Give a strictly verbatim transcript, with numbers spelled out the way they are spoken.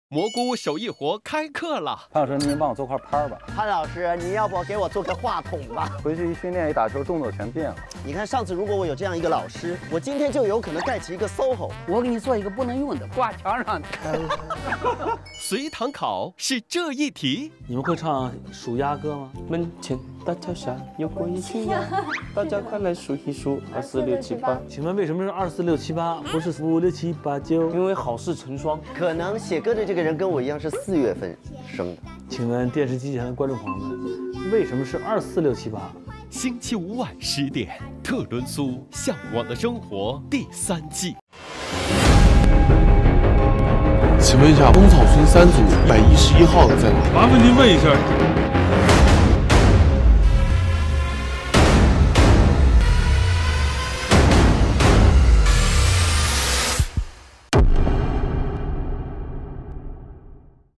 蘑菇手艺活开课了。 潘老师，您帮我做块拍儿吧。 潘老师，你要不给我做个话筒吧？ 回去一训练一打球，动作全变了。 你看上次如果我有这样一个老师，我今天就有可能盖起一个 S O H O。 我给你做一个不能用的，挂墙上的。 随堂考是这一题。 你们会唱数鸭歌吗？门前大桥下有过一群鸭，大家快来数一数，二四六七八。请问为什么是二四六七八，不是五六七八九？因为好事成双。 可能写歌的这个人跟我一样是四月份生的。 请问电视机前的观众朋友们，为什么是二四六七八？ 星期五晚十点，特伦苏向往的生活第三季。 请问一下，翁草村三组一百一十一号的在哪？ 麻烦您问一下。